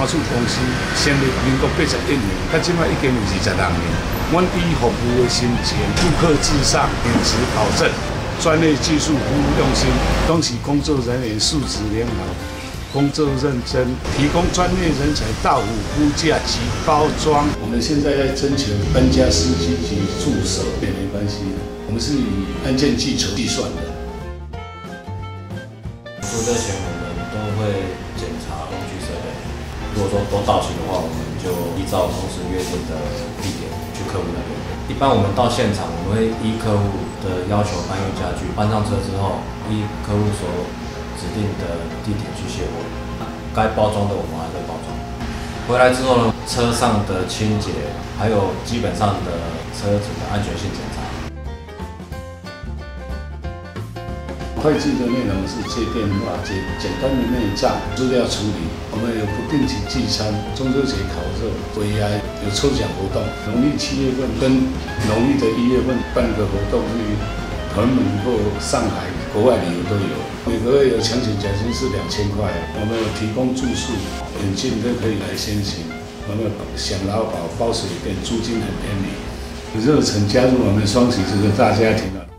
搬出公司成立民国81年，到即摆已经有22年。阮以服务的心情，顾客至上，品质保证，专业技术服务用心，恭喜工作人员素质良好。 工作认真，提供专业人才到府估价及包装。我们现在在征求搬家司机及助手也没关系，我们是以案件计酬计算的。 出车前我们都会检查工具设备，如果说都到齐的话，我们就依照公司约定的地点去客户那边。一般我们到现场，我们会依客户的要求搬运家具，搬上车之后，依客户所指定的地点去卸货，该包装的我们还会包装。回来之后呢，车上的清洁，还有基本上的车子的安全性检查。 会计的内容是接电话、简单的内账、资料处理。我们有不定期聚餐、中秋节烤肉、尾牙有抽奖活动。农历7月份跟农历的1月份办个活动，去屯门或上海、国外旅游都有。 每个月有强险奖金是2000块，我们有提供住宿、眼镜都可以来先行。我们享劳保、包水电，租金很便宜。热忱加入我们双喜这个大家庭了。